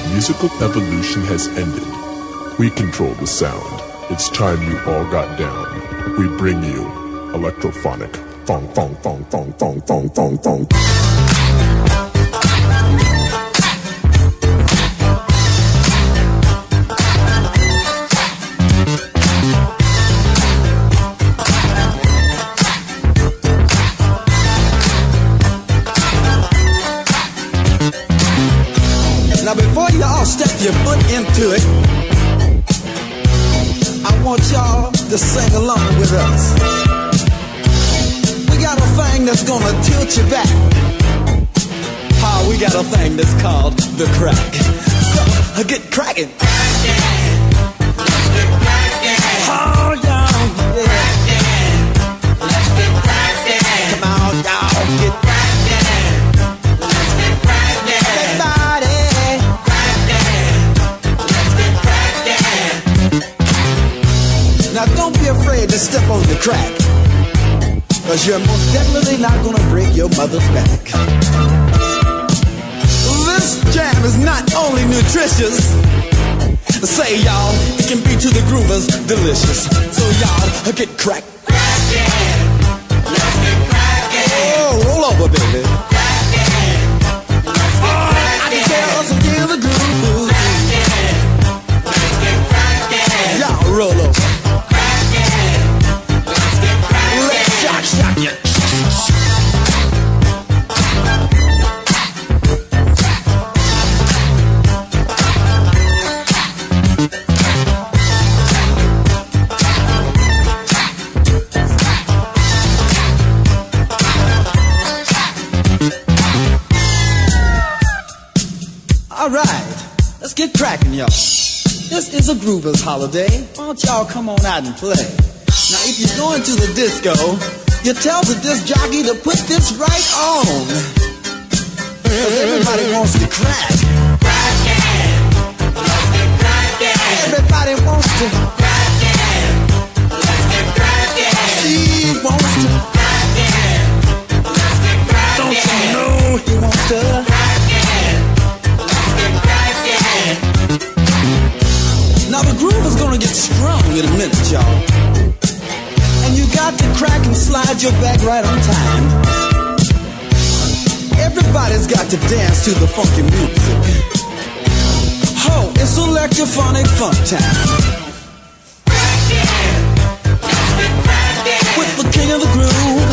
musical evolution has ended. We control the sound. It's time you all got down. We bring you electrophonic. Thong, thong, thong, thong, thong, thong, thong, thong. Now before y'all step your foot into it, I want y'all to sing along with us. We got a thing that's gonna tilt you back. We got a thing that's called the crack. So get cracking. Let's get cracking. Oh, y'all, yeah. Let's get cracking. Come on, y'all, get cracking. Let's get cracking. everybody. Now don't be afraid to step on the crack, cause you're most definitely not gonna break your mother's back. This jam is not only nutritious, say y'all, it can be to the groovers delicious. So y'all, get crack. Cracking. Let's get cracking. Oh, roll over, baby. Cracking. Let's get cracking. I can tell us again the groove. Cracking. Let's get cracking. Y'all roll over. Shock you. All right, let's get cracking, y'all. This is a groovers holiday. Why don't y'all come on out and play? Now, if you're going to the disco, you tell the disc jockey to put this right on, cause everybody wants to crack. Cracking. Let's get cracking. Everybody wants to Cracking. Let's get cracking. Steve wants to Cracking. Let's get cracking. Don't you know he wants to Cracking. Let's get cracking. Now the groove is gonna get strong in a minute, y'all. And you got to crack and slide your back right on time. Everybody's got to dance to the funky music. Ho, it's electrophonic funk time. With the king of the groove.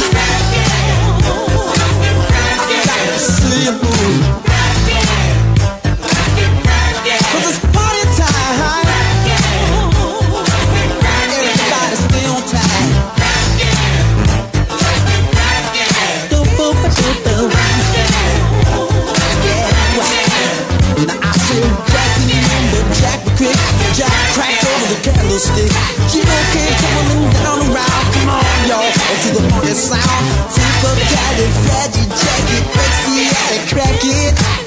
I got to see you move. Cause it's party time. Everybody stay on time. Jack cracked over the candlestick. G.O. came tumbling down around. Come on, y'all, to the funky sound. Super califragilistic, breaks the attic, crack it.